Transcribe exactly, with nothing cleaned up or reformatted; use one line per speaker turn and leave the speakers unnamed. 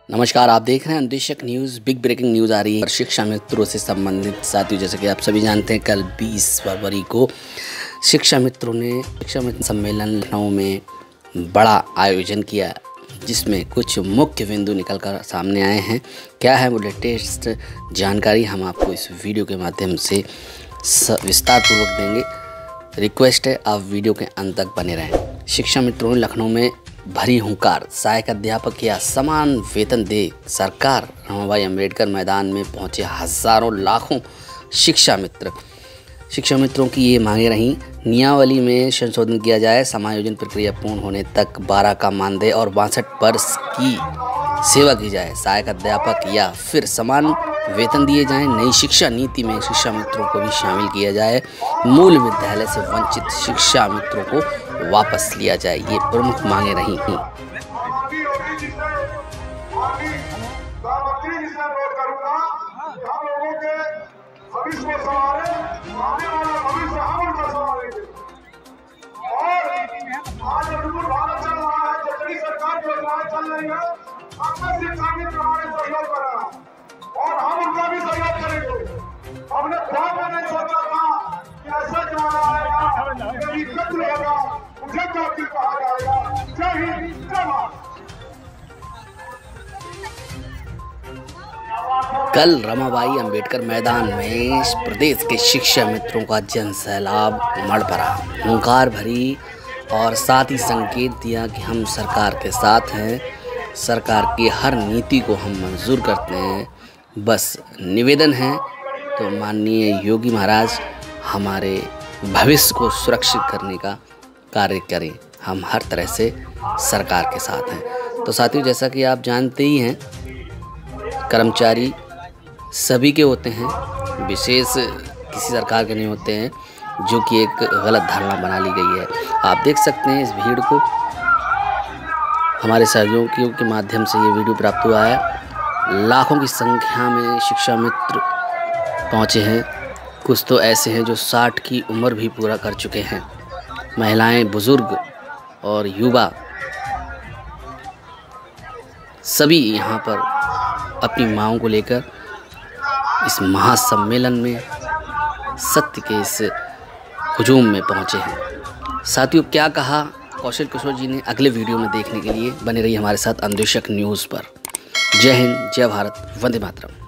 नमस्कार, आप देख रहे हैं अन्वेषक न्यूज़। बिग ब्रेकिंग न्यूज़ आ रही है शिक्षा मित्रों से संबंधित। साथियों, जैसे कि आप सभी जानते हैं, कल बीस फरवरी को शिक्षा मित्रों ने शिक्षा मित्र सम्मेलन लखनऊ में बड़ा आयोजन किया, जिसमें कुछ मुख्य बिंदु निकल कर सामने आए हैं। क्या है वो लेटेस्ट जानकारी, हम आपको इस वीडियो के माध्यम से विस्तार पूर्वक देंगे। रिक्वेस्ट है आप वीडियो के अंत तक बने रहें। शिक्षा मित्रों ने लखनऊ में भरी हुंकार, सहायक अध्यापक या समान वेतन दे सरकार। रमाबाई अंबेडकर मैदान में पहुंचे हजारों लाखों शिक्षा मित्र। शिक्षा मित्रों की ये मांगे रहीं, नियमावली में संशोधन किया जाए, समायोजन प्रक्रिया पूर्ण होने तक बारह का मानदेय और बासठ वर्ष की सेवा की जाए, सहायक अध्यापक या फिर समान वेतन दिए जाएं, नई शिक्षा नीति में शिक्षा मित्रों को भी शामिल किया जाए, मूल विद्यालय से वंचित शिक्षा मित्रों को वापस लिया जाए। ये प्रमुख मांगे रही हैं।
और हम उनका भी सहयोग करेंगे। हमने ख्वाब में नहीं सोचा था कि ऐसा जमाना आएगा, कभी कत्ल होगा, मुझे कातिल कहा जाएगा। जय हिंद, जय भारत।
कल रमाबाई अंबेडकर मैदान में प्रदेश के शिक्षा मित्रों का जन सैलाब उमड़ पड़ा। हुंकार भरी और साथ ही संकेत दिया कि हम सरकार के साथ हैं, सरकार की हर नीति को हम मंजूर करते हैं। बस निवेदन है तो माननीय योगी महाराज हमारे भविष्य को सुरक्षित करने का कार्य करें। हम हर तरह से सरकार के साथ हैं। तो साथियों, जैसा कि आप जानते ही हैं, कर्मचारी सभी के होते हैं, विशेष किसी सरकार के नहीं होते हैं, जो कि एक गलत धारणा बना ली गई है। आप देख सकते हैं इस भीड़ को, हमारे सहयोगियों के माध्यम से ये वीडियो प्राप्त हुआ है। लाखों की संख्या में शिक्षा मित्र पहुंचे हैं। कुछ तो ऐसे हैं जो साठ की उम्र भी पूरा कर चुके हैं। महिलाएं, बुजुर्ग और युवा सभी यहाँ पर अपनी मांगों को लेकर इस महासम्मेलन में सत्य के इस हुजूम में पहुंचे हैं। साथियों, क्या कहा कौशल किशोर जी ने, अगले वीडियो में देखने के लिए बने रहिए हमारे साथ अन्वेषक न्यूज़ पर। जय हिंद, जय भारत, वंदे मातरम।